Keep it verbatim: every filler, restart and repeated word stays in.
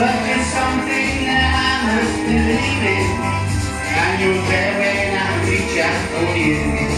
but it's something that I must believe in. And you'll care when I reach out for you.